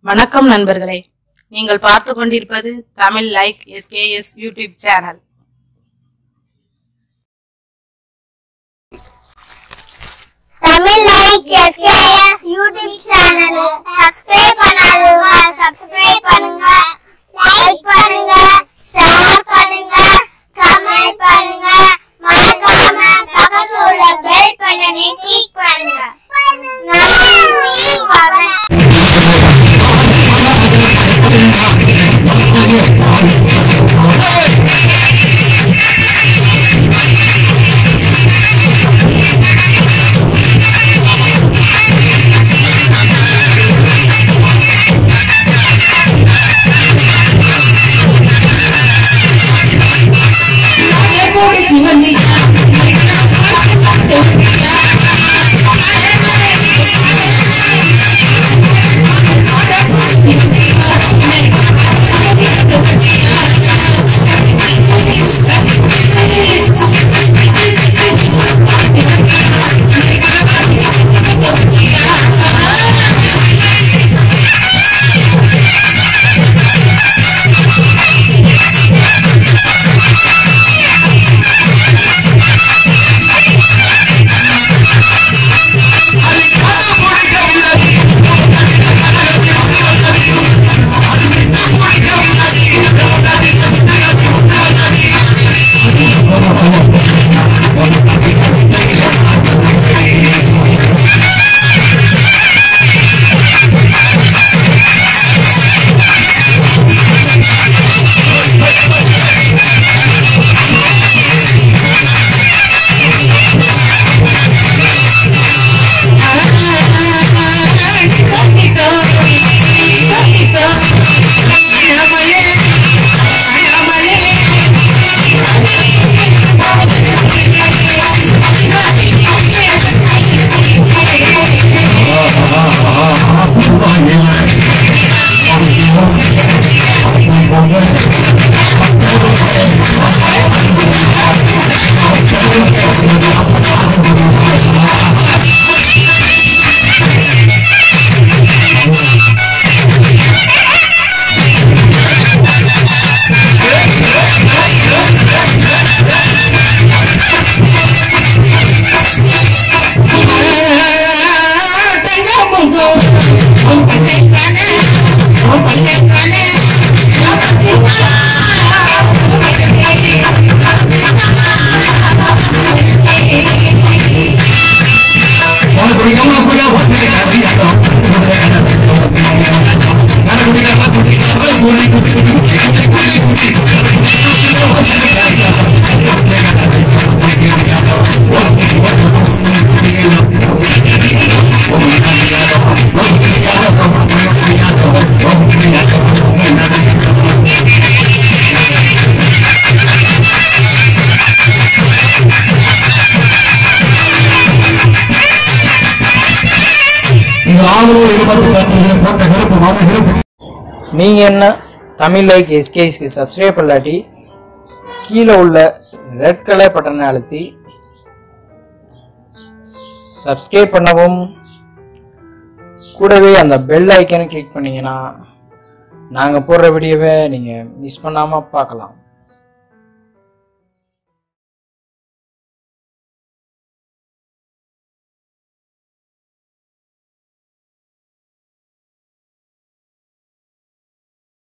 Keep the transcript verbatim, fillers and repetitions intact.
வணக்கம் நண்பர்களே, நீங்கள் பார்த்து கொண்டிருப்பது Tamil like SKS YouTube channel. Tamil like SKS YouTube சேனலை சப்ஸ்கிரைப் பண்ணாதவங்க சப்ஸ்கிரைப் பண்ணுங்க, லைக் பண்ணுங்க, ஷேர் பண்ணுங்க, கமெண்ட் பண்ணுங்க, மறக்காம பக்கத்துல உள்ள பெல் பட்டனை கிளிக் பண்ணுங்க. நன்றி, வணக்கம். நீங்க என்ன தமிழ் லைக் எஸ்கேஎஸ்க்கு சப்ஸ்கிரைப் பண்ணாட்டி கீழே உள்ள ரெட் கலர் பட்டனை அழுத்தி சப்ஸ்கிரைப் பண்ணவும், கூடவே அந்த பெல் ஐக்கனை கிளிக் பண்ணீங்கன்னா நாங்கள் போடுற வீடியோவை நீங்கள் மிஸ் பண்ணாமல் பார்க்கலாம்.